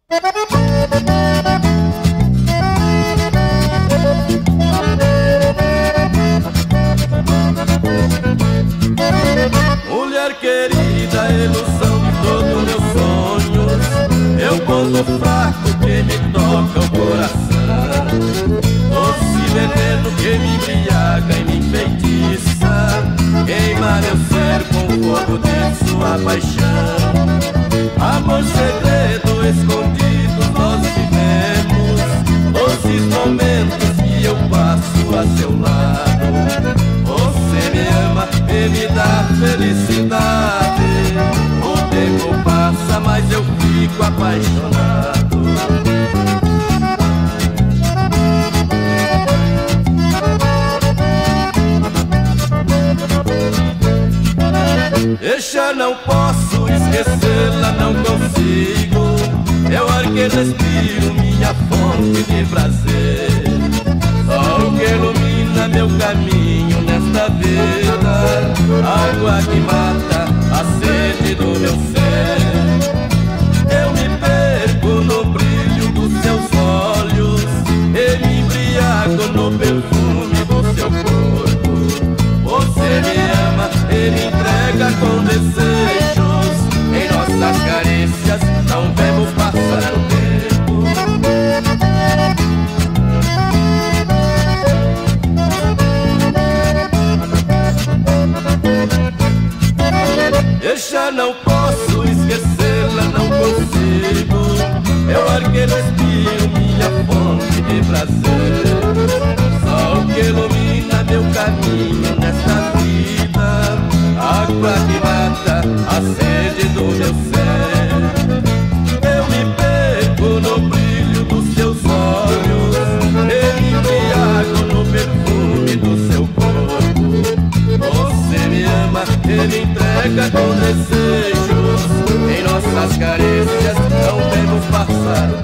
Mulher querida, ilusão de todos meus sonhos, eu ponto fraco que me toca o coração, doce veneno que me embriaga e me enfeitiça, queima meu ser com o fogo de sua paixão. Amor segredo escondido nós vivemos, doces momentos que eu passo a seu lado. Você me ama e me dá felicidade, o tempo passa mas eu fico apaixonado. Deixa, não posso esquecê-la, não consigo. É o ar que respiro, minha fonte de prazer, sol que ilumina meu caminho nesta vida, água que mata a sede do meu ser. Eu me perco no brilho dos seus olhos e me embriago no perfume do seu corpo. Você me ama e me entrega com desejos, em nossas carícias não vemos passar o tempo. Deixa, não posso esquecê-la, não consigo. É o ar que respiro, minha fonte de prazer, sol que ilumina meu caminho nesta vida, água que mata a sede do meu ser. Eu me perco no brilho dos seus olhos e me embriago no perfume do seu corpo. Você me ama e me entrega com desejos, em nossas carícias não vemos passar